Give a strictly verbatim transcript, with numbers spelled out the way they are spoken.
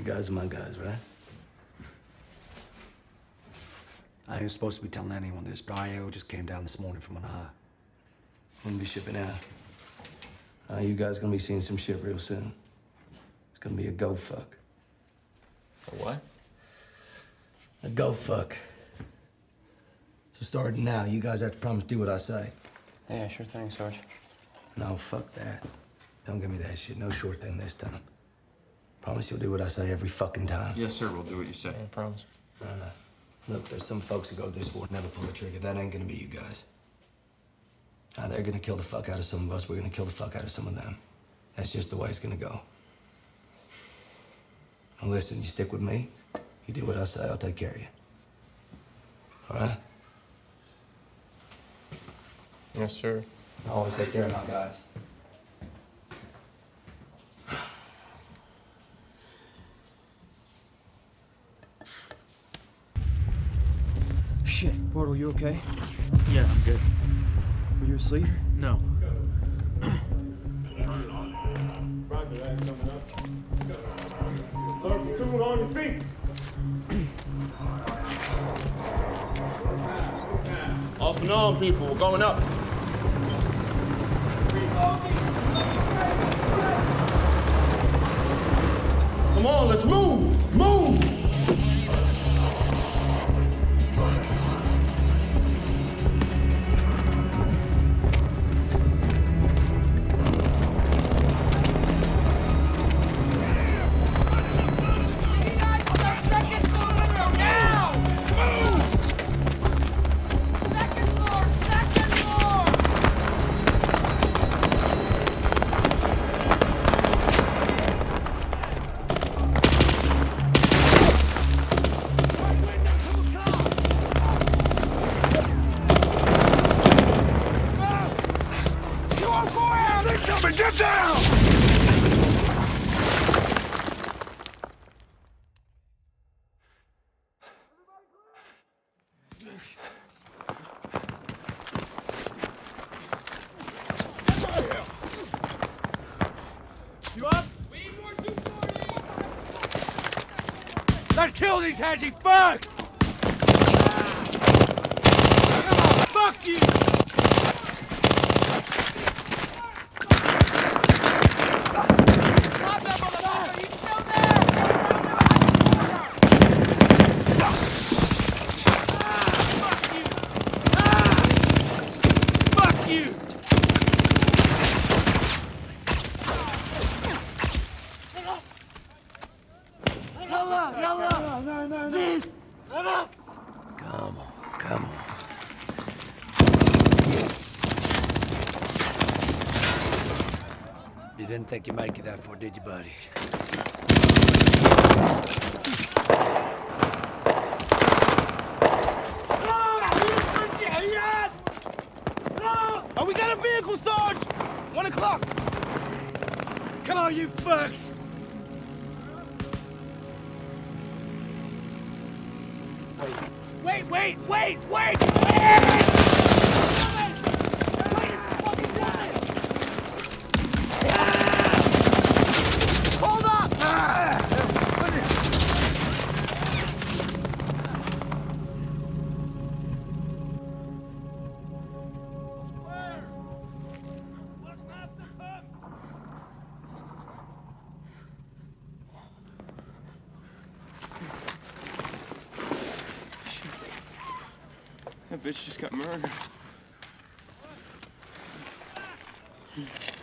guys are my guys, right? I ain't supposed to be telling anyone this, but I O just came down this morning from on high. I'm gonna be shipping out. Uh, you guys gonna be seeing some shit real soon. It's gonna be a go fuck. A what? A go fuck. So starting now, you guys have to promise to do what I say. Yeah, sure thing, Sarge. No, fuck that. Don't give me that shit. No short thing this time. Promise you'll do what I say every fucking time. Yes, sir. We'll do what you say. I promise. Uh, look, there's some folks who go this war never pull the trigger. That ain't gonna be you guys. Uh, they're gonna kill the fuck out of some of us. We're gonna kill the fuck out of some of them. That's just the way it's gonna go. Now listen, you stick with me. You do what I say, I'll take care of you. All right? Yes, sir. I always take care of my guys. Shit, Bartle, you okay? Yeah, I'm good. Were you asleep? No. Platoon on your feet. Off and on, people. We're going up. Come on, let's move. Move. Get down! You up? We need more two forty! Let's kill these hedgy fucks! Fuck you! Come on, come on. You didn't think you'd make it that far, did you, buddy? Oh, we got a vehicle, Sarge! One o'clock! Come on, you fucks! Wait, wait, wait, wait, wait! Hold up! That bitch just got murdered.